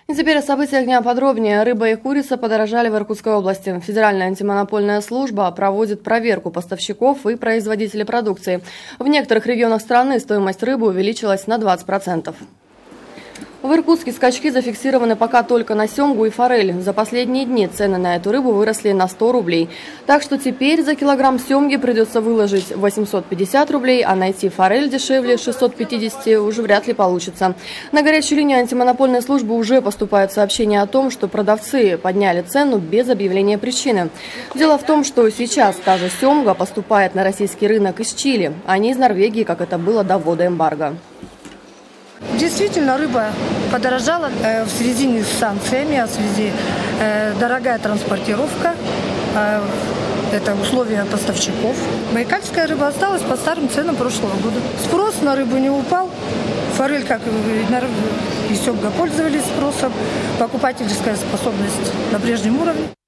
И теперь о событиях дня подробнее. Рыба и курица подорожали в Иркутской области. Федеральная антимонопольная служба проводит проверку поставщиков и производителей продукции. В некоторых регионах страны стоимость рыбы увеличилась на 20%. В Иркутске скачки зафиксированы пока только на семгу и форель. За последние дни цены на эту рыбу выросли на 100 рублей. Так что теперь за килограмм семги придется выложить 850 рублей, а найти форель дешевле 650 уже вряд ли получится. На горячую линию антимонопольной службы уже поступают сообщения о том, что продавцы подняли цену без объявления причины. Дело в том, что сейчас та же семга поступает на российский рынок из Чили, а не из Норвегии, как это было до ввода эмбарго. Действительно, рыба подорожала в связи с санкциями, в связи дорогая транспортировка, это условия поставщиков. Байкальская рыба осталась по старым ценам прошлого года. Спрос на рыбу не упал. Форель, как и семга, пользовались спросом. Покупательская способность на прежнем уровне.